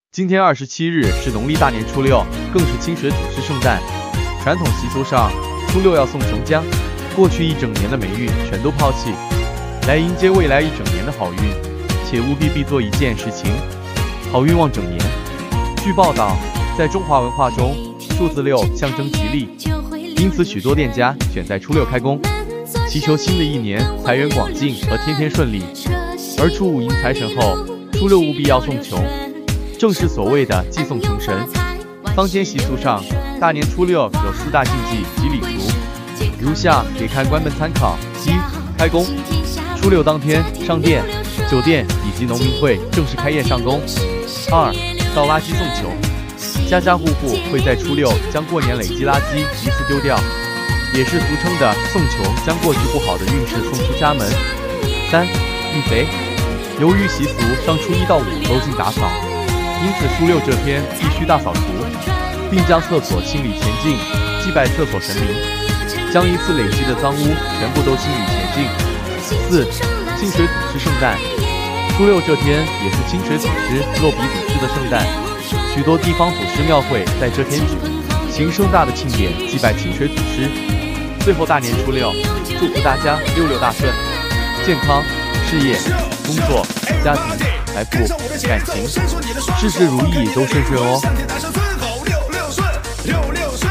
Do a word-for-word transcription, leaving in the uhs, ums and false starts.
今天二十七日是农历大年初六，更是清水祖师圣诞。传统习俗上，初六要送琼浆，过去一整年的霉运全都抛弃，来迎接未来一整年的好运。且务必必做一件事情，好运旺整年。据报道，在中华文化中，数字六象征吉利，因此许多店家选在初六开工，祈求新的一年财源广进和天天顺利。而初五迎财神后，初六务必要送穷，正是所谓的祭送穷神。坊间习俗上，大年初六有四大禁忌及礼俗，如下给看官们参考：一、开工，初六当天，商店、酒店以及农民会正式开业上工；二、倒垃圾送穷，家家户户会在初六将过年累积垃圾一次丢掉，也是俗称的送穷，将过去不好的运势送出家门；三、育肥，由于习俗上初一到五都进打扫，因此初六这天必须大扫除，并将厕所清理前进，祭拜厕所神明，将一次累积的脏污全部都清理前进。四、清水祖师圣诞，初六这天也是清水祖师落笔祖师的圣诞，许多地方祖师庙会在这天举行盛大的庆典，祭拜清水祖师。最后大年初六，祝福大家六六大顺，健康、事业、工作、家庭、财富、感情，事事如意，都顺顺哦。